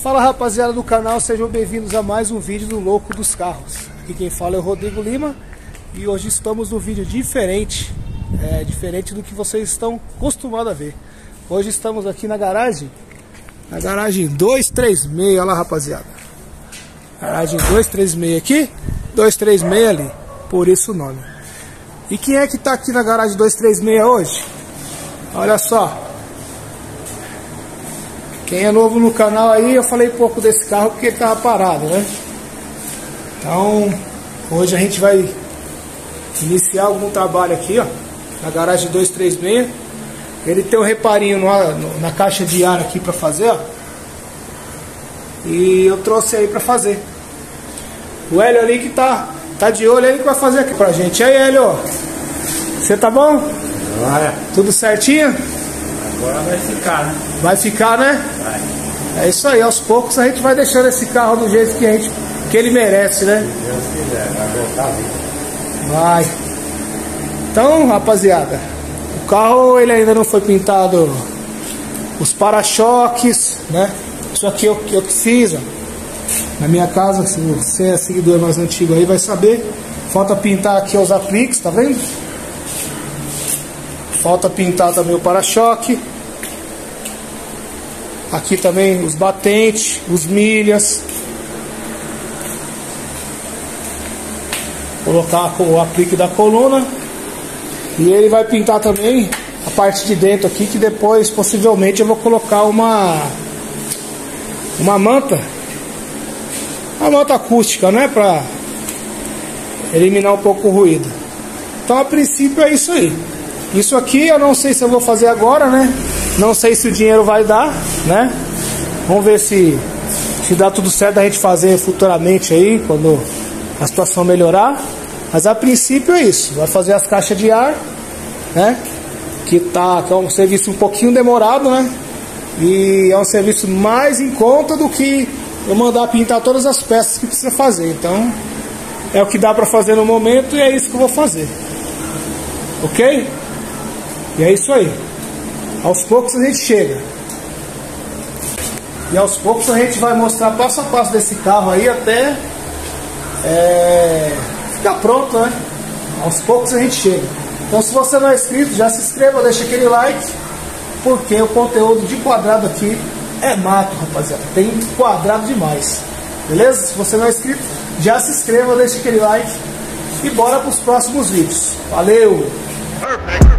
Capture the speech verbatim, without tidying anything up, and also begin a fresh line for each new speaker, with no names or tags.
Fala rapaziada do canal, sejam bem-vindos a mais um vídeo do Louco dos Carros. Aqui quem fala é o Rodrigo Lima e hoje estamos num vídeo diferente, é, diferente do que vocês estão acostumados a ver. Hoje estamos aqui na garagem, na garagem dois três seis, olha lá rapaziada. Garagem dois três seis aqui, dois três seis ali, por isso o nome. E quem é que tá aqui na garagem dois três seis hoje? Olha só. Quem é novo no canal aí, eu falei pouco desse carro porque ele tava parado, né? Então, hoje a gente vai iniciar algum trabalho aqui, ó, na garagem dois três seis. Ele tem um reparinho na, na caixa de ar aqui pra fazer, ó. E eu trouxe aí pra fazer. O Hélio ali que tá, tá de olho, ele que vai fazer aqui pra gente. E aí, Hélio? Você tá bom?
Vai.
Tudo certinho?
Agora vai ficar, né?
Vai ficar, né?
Vai.
É isso aí, aos poucos a gente vai deixando esse carro do jeito que, a gente, que ele merece, né?
Se Deus quiser, vai voltar a vida.
Vai. Então, rapaziada, o carro ele ainda não foi pintado os para-choques, né? Isso aqui eu, eu que fiz, ó. Na minha casa, se você é seguidor mais antigo aí vai saber. Falta pintar aqui os apliques, tá vendo? Falta pintar também o para-choque. Aqui também os batentes, os milhas. Colocar o aplique da coluna. E ele vai pintar também a parte de dentro aqui, que depois possivelmente eu vou colocar uma uma manta. Uma manta acústica, né? Pra eliminar um pouco o ruído. Então a princípio é isso aí. Isso aqui eu não sei se eu vou fazer agora, né? Não sei se o dinheiro vai dar, né? Vamos ver se se dá tudo certo a gente fazer futuramente aí, quando a situação melhorar. Mas a princípio é isso. Vai fazer as caixas de ar, né? Que, tá, que é um serviço um pouquinho demorado, né? E é um serviço mais em conta do que eu mandar pintar todas as peças que precisa fazer. Então é o que dá pra fazer no momento e é isso que eu vou fazer. Ok? E é isso aí. Aos poucos a gente chega. E aos poucos a gente vai mostrar passo a passo desse carro aí até é, ficar pronto, né? Aos poucos a gente chega. Então se você não é inscrito, já se inscreva, deixa aquele like, porque o conteúdo de quadrado aqui é mato, rapaziada. Tem quadrado demais. Beleza? Se você não é inscrito, já se inscreva, deixa aquele like e bora para os próximos vídeos. Valeu! Perfect.